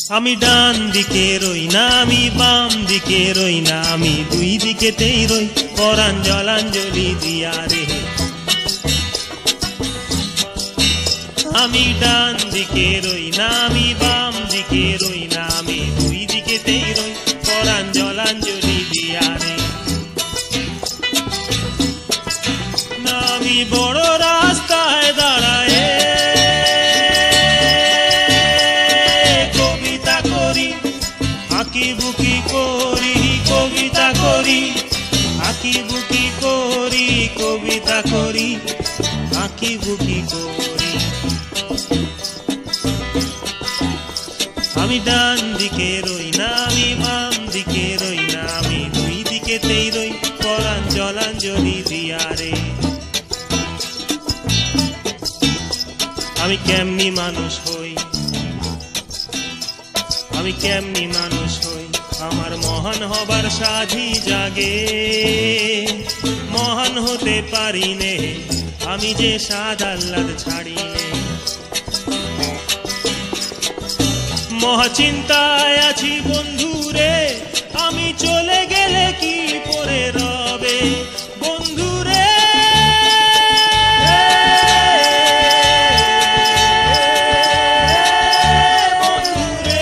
আমি ডান দিকে রই না, আমি বাম দিকে রই না, আমি দুই দিকেতেই রই পরাণ জলাঞ্জলি দিয়া রে। আমি ডান দিকে রই না, আমি বাম দিকে রই না, আমি দুই দিকেতেই রই পরাণ জলাঞ্জলি দিয়া রে। না আমি বড় রাস্তায় দাঁড়ায় কবিতা করি, আঁকি বুকি করি, কবিতা করি, আঁকি বুকি করি, কবিতা করি, আঁকি বুকি করি। আমি ডান দিকে রই না, আমি বাম দিকে রই না, আমি দুই দিকেতেই রই পরাণ জলাঞ্জলি দিয়া রে। আমি কেমনি মানুষ হই, আমি কেমনি মানুষ হই, আমার মহান হবার সাধি জাগে। মহান হতে পারি নে আমি যে সাদ আহ্লাদ ছাড়ি নে। মহাচিন্তায় আছি বন্ধুরে, আমি চলে গেলে কি পরে রবে বন্ধুরে। বন্ধুরে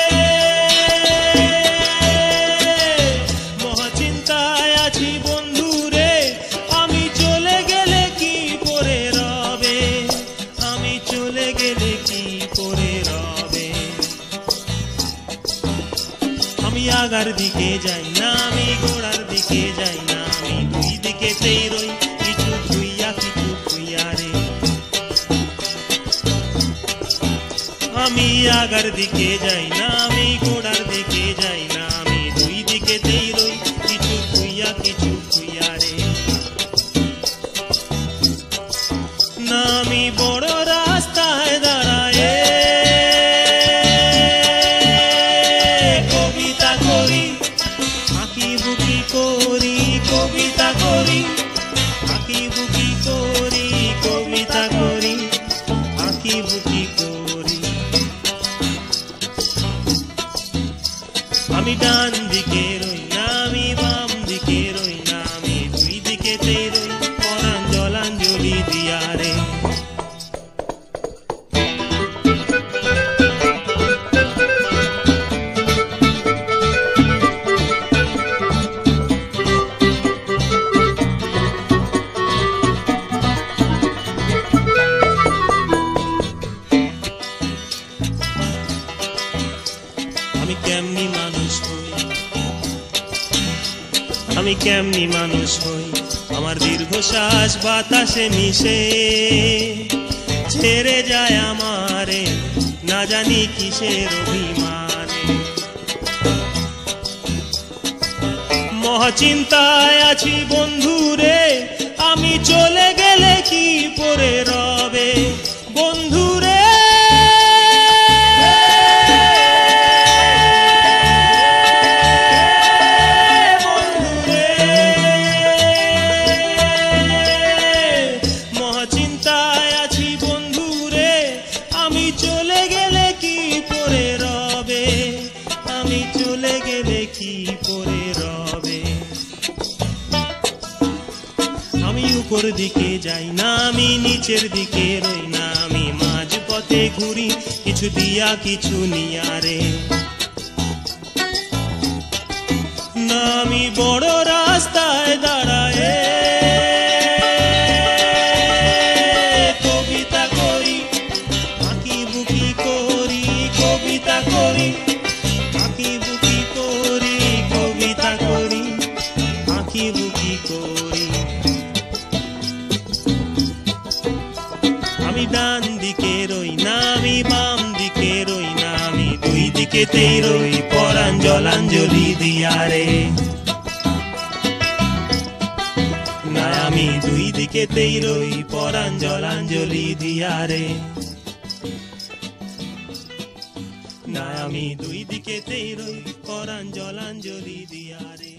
মহাচিন্তায় আছি বন্ধুরে, আমি চলে গেলে কি পরে রবে, আমি চলে গেলে কি পরে রবে। আমি আগার দিকে যাই না, আমি গোড়ার দিকে যাই না, আমি দুই দিকেতেই রই কিছু খুইয়া কিছু খুইয়া রে। আমি আগার দিকে যাই না, আমি গোড়ার দিকে যাই না, আমি দুই দিকেতেই রই কিছু খুইয়া কিছু খুইয়া রে। না আমি বড় রাস্তায় দাঁড়ায় কবিতা করি, আঁকি বুকি করি, কবিতা করি, আঁকি বুকি করি, কবিতা করি, আঁকি বুকি করি। আমি ডান দিকে রই না, আমি বাম দিকে রই না, আমি দুই দিকেতেই রই পরাণ জলাঞ্জলি দিয়া রে। আমি কেমনি মানুষ হই, আমি কেমনি মানুষ হই, আমার দীর্ঘশ্বাস বাতাসে মিশে ছেড়ে যায় আমারে না জানি কিসের অভিমানে। মহাচিন্তায় আছি বন্ধুরে, আমি চলে গেলে কি পরে রবে বন্ধুরে। মহাচিন্তায় আছি বন্ধুরে, আমি চলে গেলে কি পরে রবে, আমি চলে গেলে কি পরে রবে। আমি উপর দিকে যাই না, আমি নিচের দিকে রই না, আমি মাঝ পথে ঘুরি কিছু দিয়া কিছু নিয়া রে। না আমি বড় রাস্তায় দাঁড়ায় কবিতা করি, আঁকি বুকি করি, কবিতা করি, আঁকি বুকি করি, কবিতা করি, আঁকি বুকি করি। আমি ডান দিকে রই না, আমি বাম দিকে রই না, আমি দুই দিকেতেই রই পরাণ জলাঞ্জলি দিয়া রে। না আমি দুই দিকেতেই রই পরাণ জলাঞ্জলি দিয়া রে। না আমি দুই দিকেতেই রই পরাণ জলাঞ্জলি দিয়া রে।